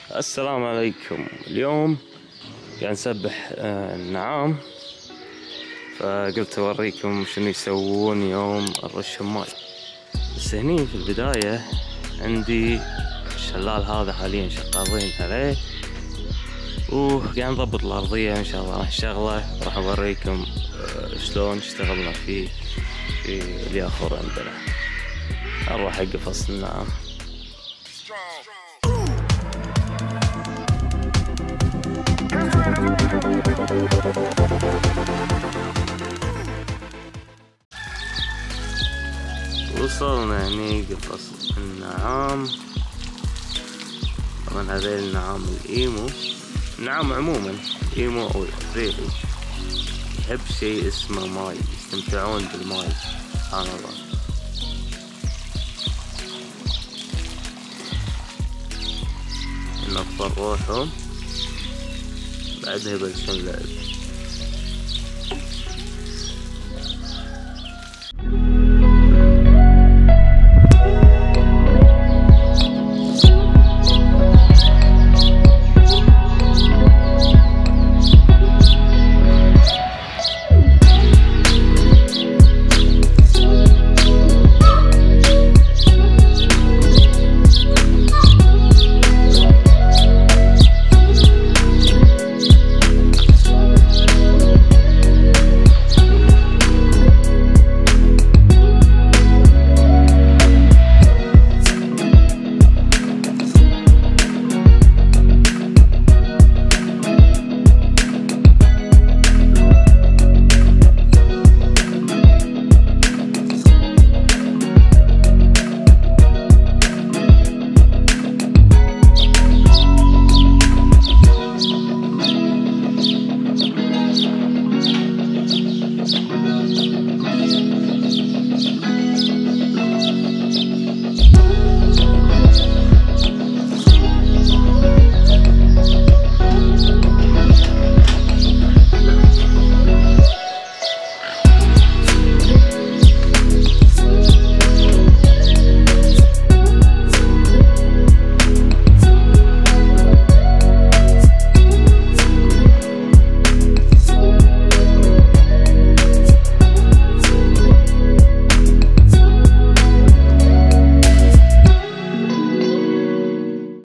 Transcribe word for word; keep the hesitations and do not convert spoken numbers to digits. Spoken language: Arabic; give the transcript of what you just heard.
السلام عليكم. اليوم قاعد نسبح آه، النعام، فقلت اوريكم شنو يسوون يوم نرش الماي. بس هني في البداية عندي الشلال هذا حاليا شغالين عليه، وقاعد نضبط الأرضية. إن شاء الله راح نشغله، راح أوريكم آه، شلون اشتغلنا فيه في الياخور عندنا. أروح حق فصل النعام. وصلنا هني قفص النعام. طبعا هذيل النعام الإيمو، النعام عموما إيمو أو الأفريقي يحب شيء اسمه ماي، يستمتعون بالماي سبحان الله. نفضل روحهم بعدها يبلشون لعب.